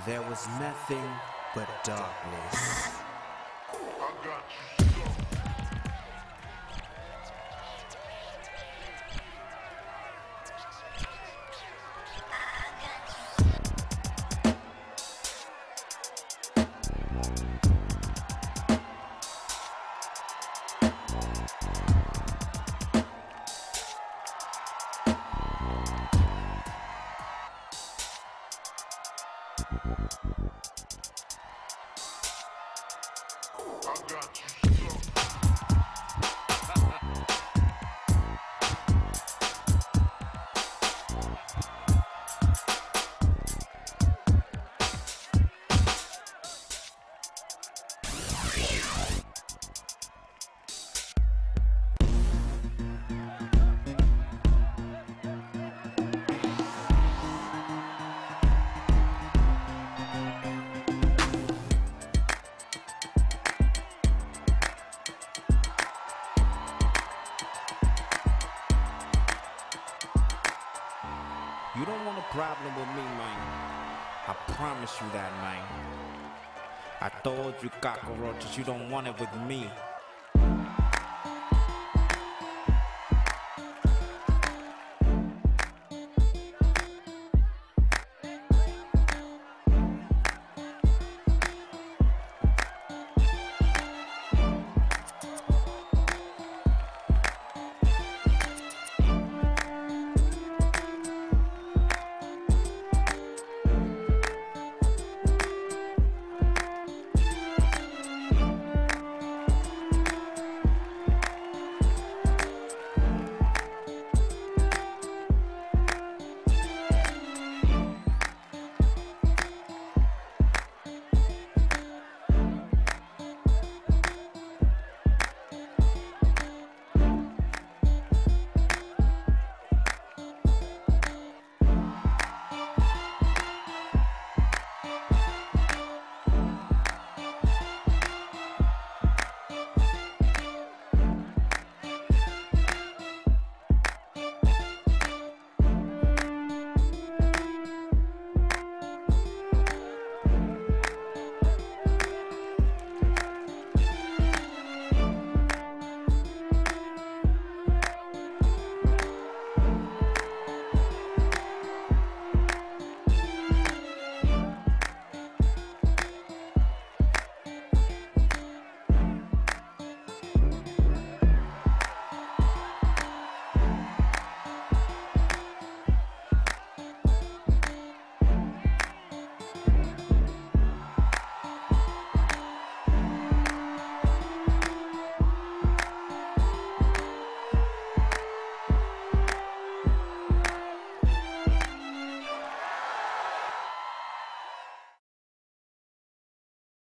There was nothing but darkness. I got you stuck. I got you stuck. You don't want a problem with me, man. I promise you that, man. I told you, cockroaches, you don't want it with me.